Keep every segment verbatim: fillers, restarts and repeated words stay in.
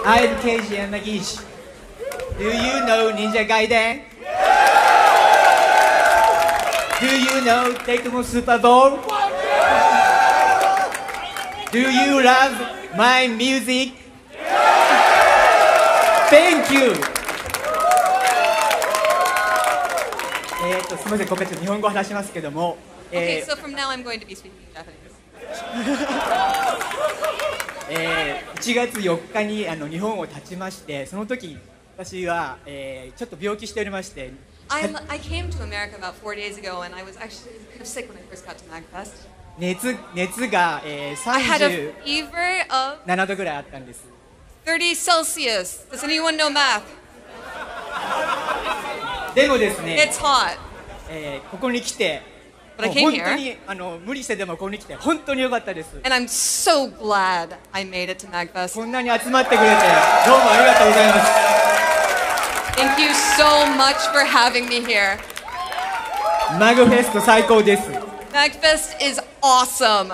I'm Keiji Yanagishi. Do you know Ninja Gaiden? Do you know Tecmo Super Bowl? Do you love my music? Thank you! えっと、すみません、ここから日本語を話しますけども。 Okay, so from now I'm going to be speaking Japanese. えー、いちがつよっかにあの日本を立ちまして、その時私は、えー、ちょっと病気しておりまして。 I'm, I came to America about four days ago, and I was actually kind of sick when I first got to MagFest. 熱熱が、えー、さんじゅう I had a fever of ななどぐらいあったんです。 thirty Celsius. Does anyone know math? でもですね、 It's hot. えー、ここに来て、 But I もう came 本 here, 当にあの無理してでもここに来て本当に良かったです。 and I'm so glad I made it to MagFest. こんなに集まってくれてどうもありがとうございます。 Thank you so much for having me here. マグフェスト最高です。 MagFest is awesome.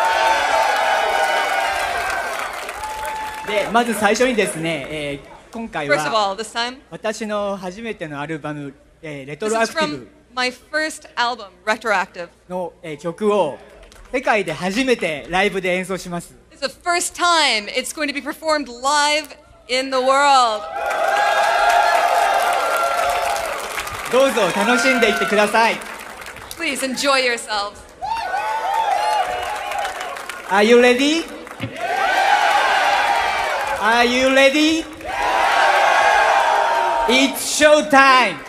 で、まず最初にですね、えー、今回 First of は all, this time, 私の初めてのアルバム、えー、レト this ロア is クティ from ブ my first album, Retroactive. の、えー、曲を世界で初めてライブで演奏します。 It's the first time it's going to be performed live in the world. どうぞ楽しんでいってください。 Please enjoy yourselves. Are you ready? Are you ready? It's show time!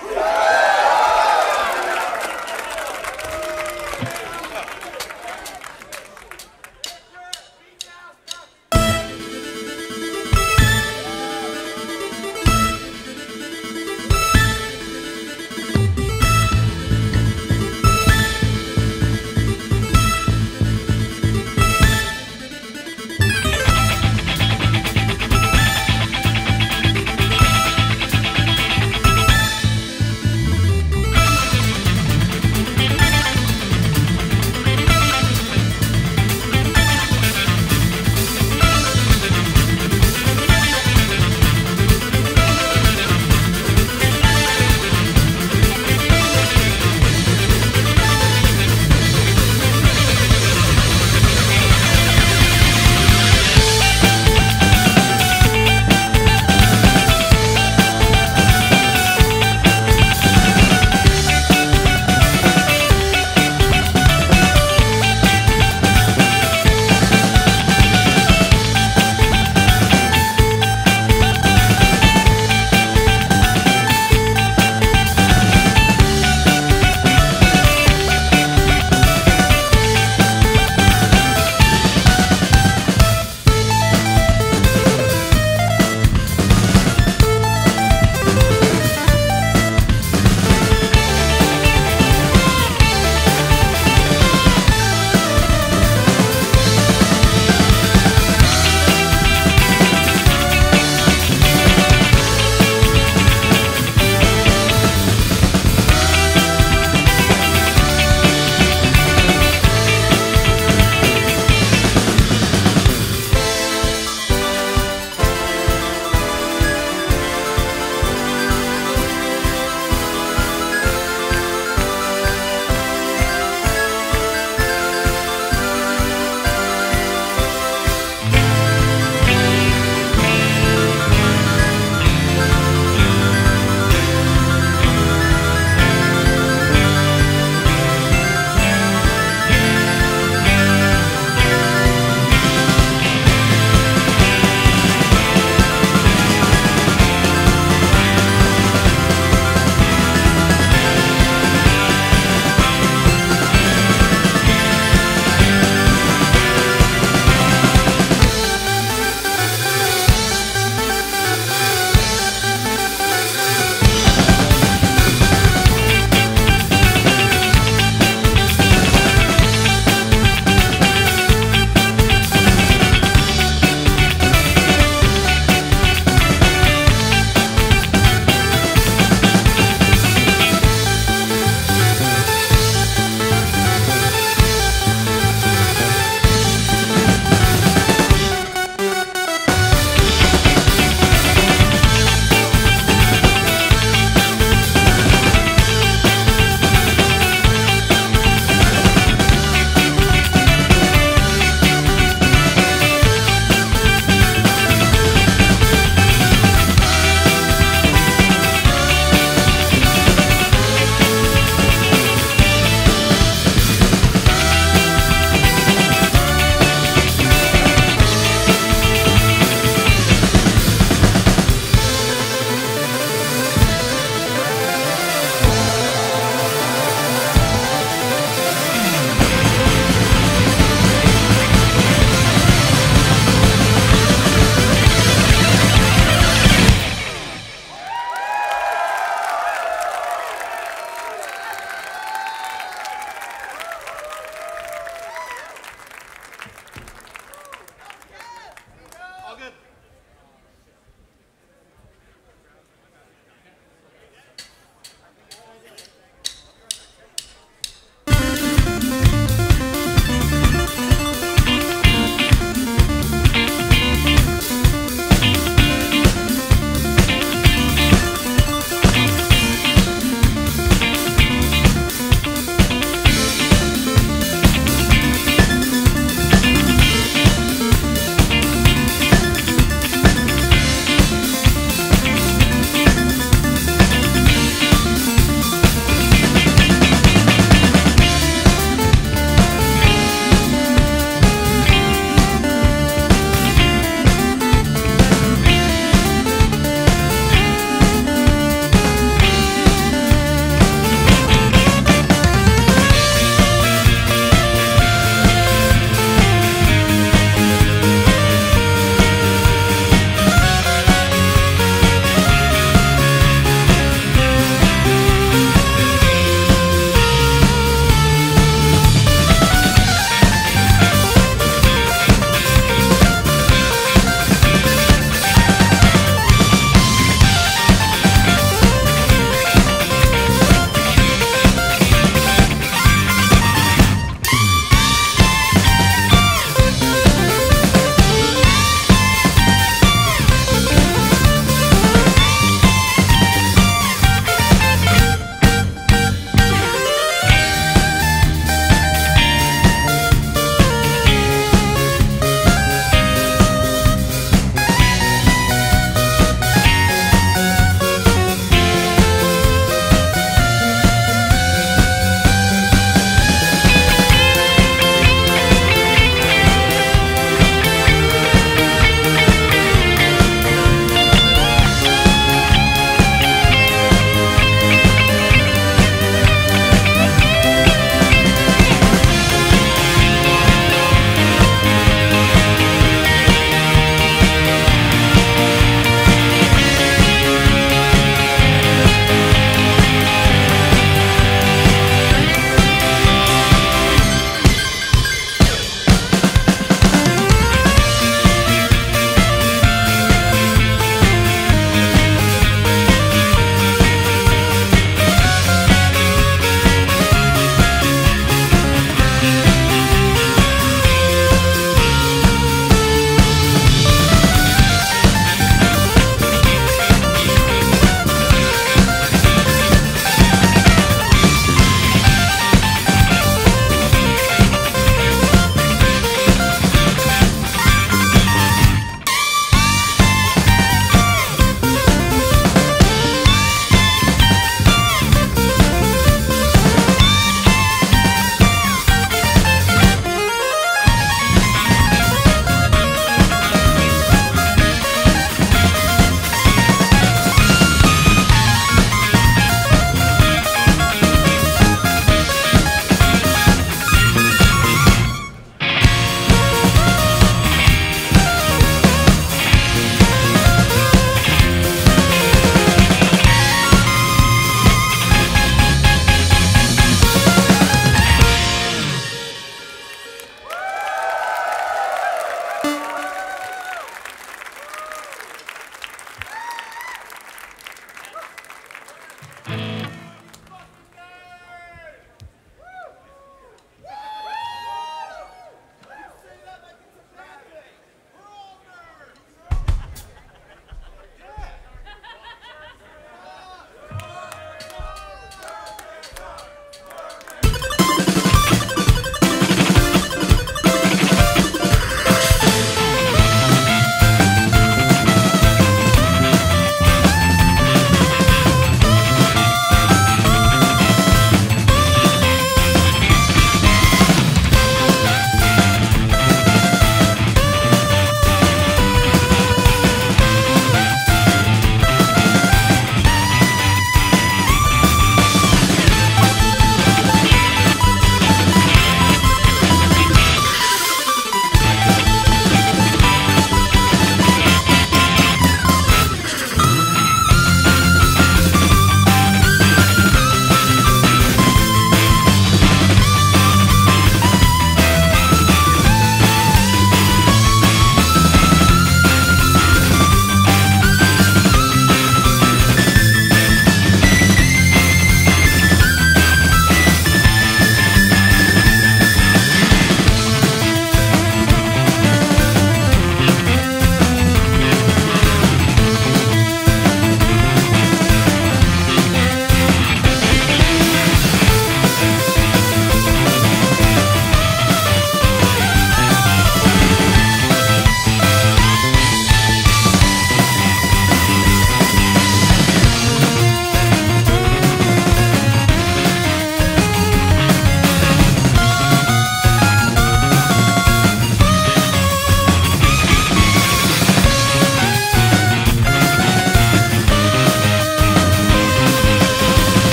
「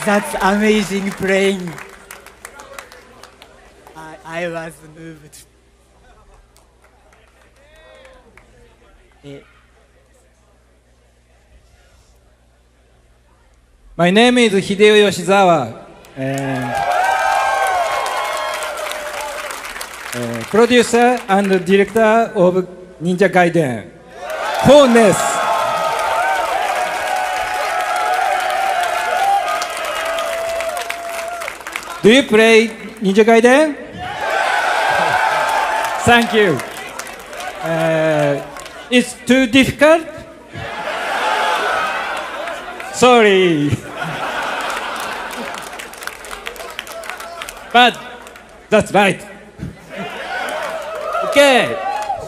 That's amazing playing. I, I was moved. え My name is Hideo Yoshizawa, and, uh, producer and director of Ninja Gaiden. Honest. Do you play Ninja Gaiden? Thank you. Uh, it's too difficult? Sorry. But that's right. Okay.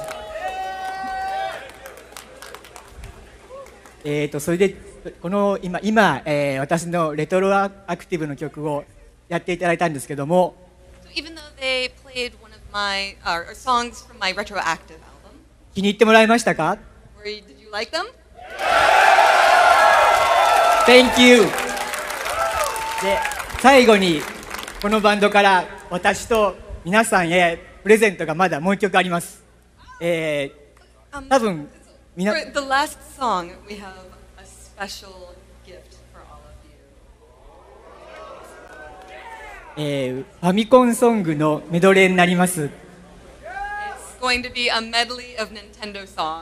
えーとそれでこの今今、えー私のレトロアクティブの曲をやっていただいたんですけども、 So even though they played one of my uh, or songs from my retroactive album, 気に入ってもらえましたか？ were you, did you like them? Thank you! で最後にこのバンドから私と皆さんへプレゼントがまだもう一曲あります。えー、多分みな For the last song, we have a special gift for all of you. えーファミコンソングのメドレーになります。 It's going to be a medley of Nintendo songs.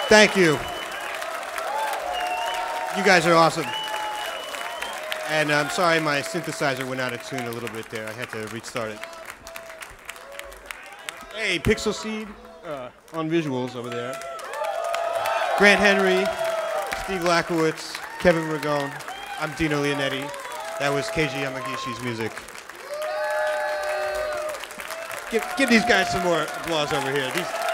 Thank you. You guys are awesome. And I'm sorry my synthesizer went out of tune a little bit there. I had to restart it. Hey, Pixel Seed uh, on visuals over there. Grant Henry, Steve Lakowitz, Kevin Ragone. I'm Dino Leonetti. That was Keiji Yamagishi's music. Give, give these guys some more applause over here. These,